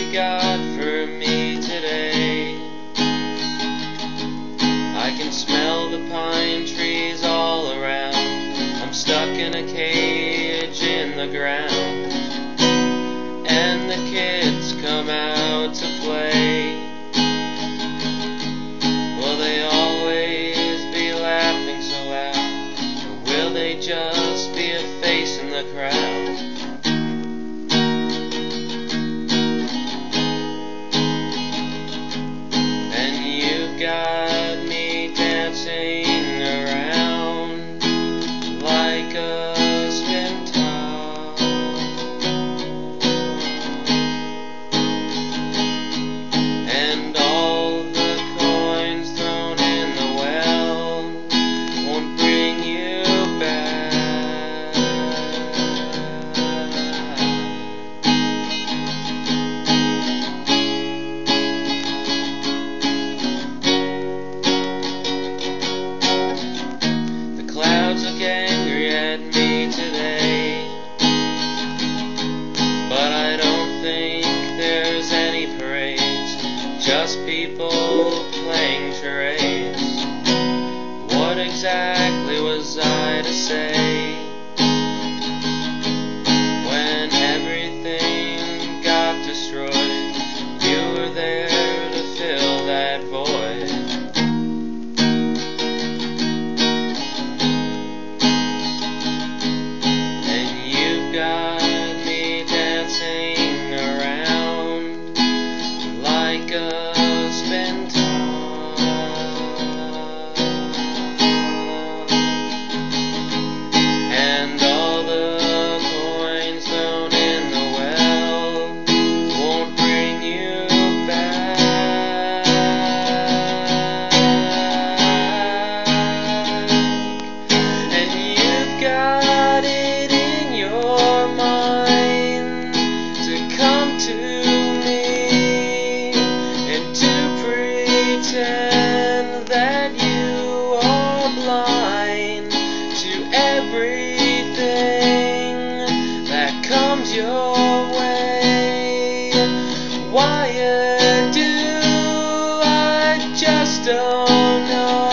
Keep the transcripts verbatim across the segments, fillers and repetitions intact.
got for me today? I can smell the pine trees all around. I'm stuck in a cage in the ground, and the kids come out to play. Will they always be laughing so loud, or will they just be a face in the crowd? And you got me dancing around like a spin top, and all the coins thrown in the well won't bring you back. The clouds look angry at me today, but I don't think there's any parades, just people playing charades. What exactly was I to say when everything got destroyed? You were there to fill that void. And you got me dancing around like a spin top, and all the coins thrown in the well won't bring you back. And you've got it in your mind to come to me and to pretend that you are blind to everything that comes your way. Why you do, I just don't know.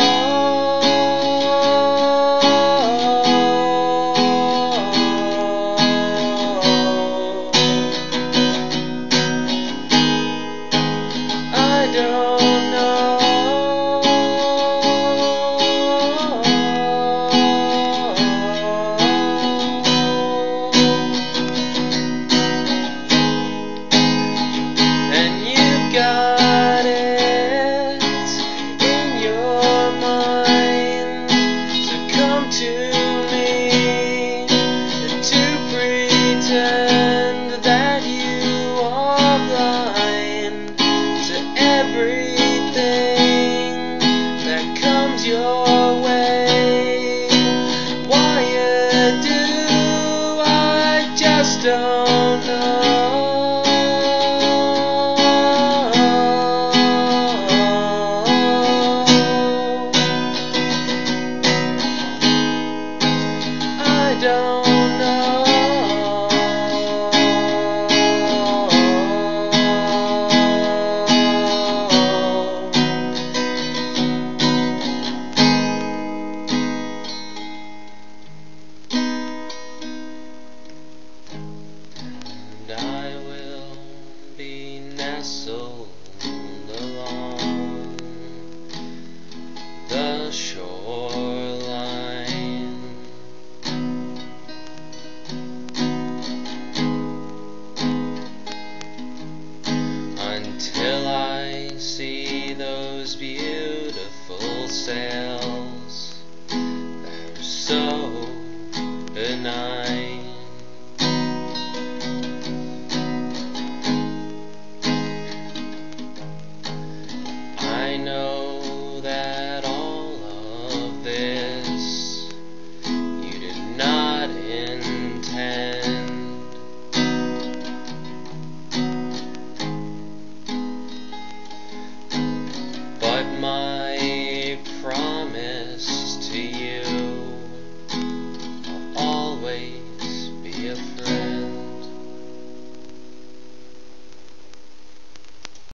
I don't know. And you've got it in your mind to come to me and to pretend that you are blind to everything that comes your way. Why you do, I just don't know. I don't know. And I will be nestled along the shoreline until I see those beautiful sails